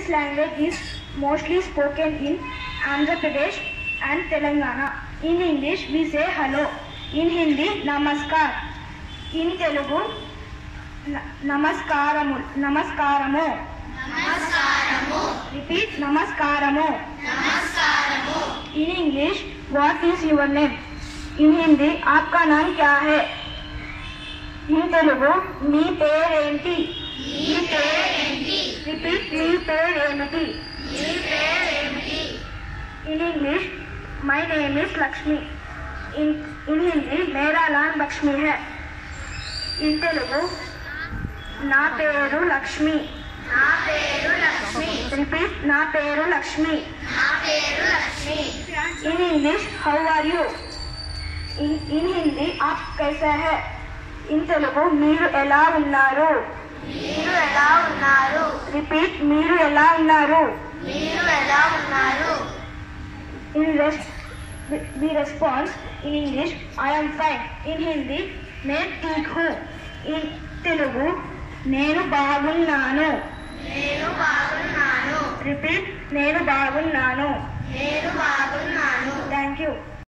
This language is mostly spoken in Andhra Pradesh and Telangana. In English, we say hello. In Hindi, namaskar. In Telugu, namaskaramu. Namaskaramu. Namaskaramu. Repeat, namaskaramu. Namaskaramu. In English, what is your name? In Hindi, आपका नाम क्या है? In Telugu, నీ పేరేంటి? నీ పేరేంటి? Repeat, నీ పేరేంటి? నీ పేరేంటి? In English, my name is Lakshmi. In Hindi, मेरा नाम लक्ष्मी है. In Telugu, నా పేరు లక్ష్మి. నా పేరు లక్ష్మి. Repeat, నా పేరు లక్ష్మి. నా పేరు Lakshmi. In English, how are you? In Hindi, आप कैसे हैं? In Telugu, మీరు ఎలా ఉన్నారు? మీరు ఎలా ఉన్నారు? Repeat, మీరు ఎలా ఉన్నారు? మీరు ఎలా ఉన్నారు? We respond in English, I am fine. In Hindi, मैं ठीक हूँ. In Telugu, నేను బాగున్నాను. నేను బాగున్నాను. Repeat, నేను బాగున్నాను. నేను బాగున్నాను. Thank you.